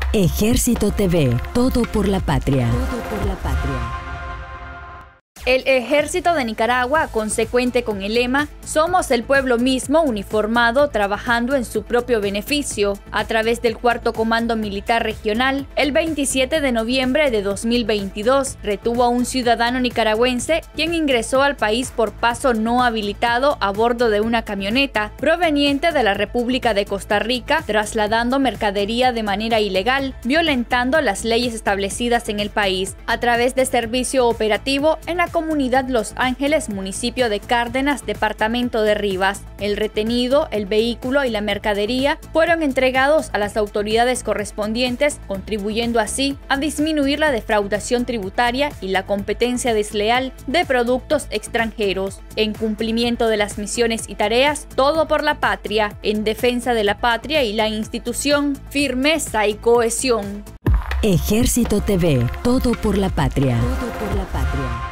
Ejército TV, todo por la patria. Todo por la patria. El Ejército de Nicaragua, consecuente con el lema "Somos el pueblo mismo uniformado trabajando en su propio beneficio", a través del Cuarto Comando Militar Regional, el 27 de noviembre de 2022 retuvo a un ciudadano nicaragüense quien ingresó al país por paso no habilitado a bordo de una camioneta proveniente de la República de Costa Rica, trasladando mercadería de manera ilegal, violentando las leyes establecidas en el país. A través de servicio operativo en la comunidad Los Ángeles, municipio de Cárdenas, departamento de Rivas. El retenido, el vehículo y la mercadería fueron entregados a las autoridades correspondientes, contribuyendo así a disminuir la defraudación tributaria y la competencia desleal de productos extranjeros. En cumplimiento de las misiones y tareas, todo por la patria, en defensa de la patria y la institución, firmeza y cohesión. Ejército TV, todo por la patria. Todo por la patria.